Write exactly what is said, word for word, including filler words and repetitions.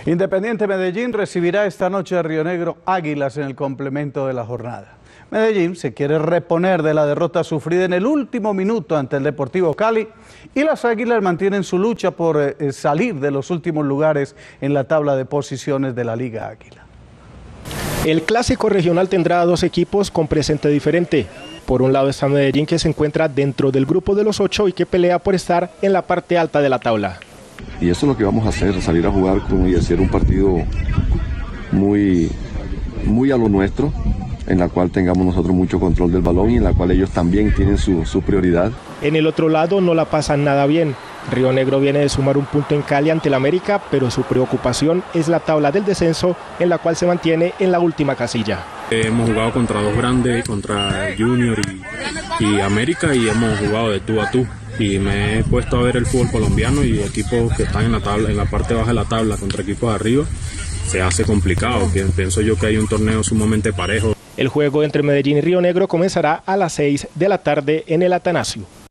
Independiente Medellín recibirá esta noche a Río Negro Águilas en el complemento de la jornada. Medellín se quiere reponer de la derrota sufrida en el último minuto ante el Deportivo Cali y las Águilas mantienen su lucha por eh, salir de los últimos lugares en la tabla de posiciones de la Liga Águila. El clásico regional tendrá dos equipos con presente diferente. Por un lado está Medellín, que se encuentra dentro del grupo de los ocho y que pelea por estar en la parte alta de la tabla. Y eso es lo que vamos a hacer, salir a jugar con, y hacer un partido muy, muy a lo nuestro, en la cual tengamos nosotros mucho control del balón y en la cual ellos también tienen su, su prioridad. En el otro lado no la pasan nada bien. Río Negro viene de sumar un punto en Cali ante el América, pero su preocupación es la tabla del descenso, en la cual se mantiene en la última casilla. Hemos jugado contra dos grandes, contra Junior y, y América, y hemos jugado de tú a tú. Y me he puesto a ver el fútbol colombiano y equipos que están en la tabla, en la parte baja de la tabla contra equipos de arriba, se hace complicado. Pienso yo que hay un torneo sumamente parejo. El juego entre Medellín y Río Negro comenzará a las seis de la tarde en el Atanasio.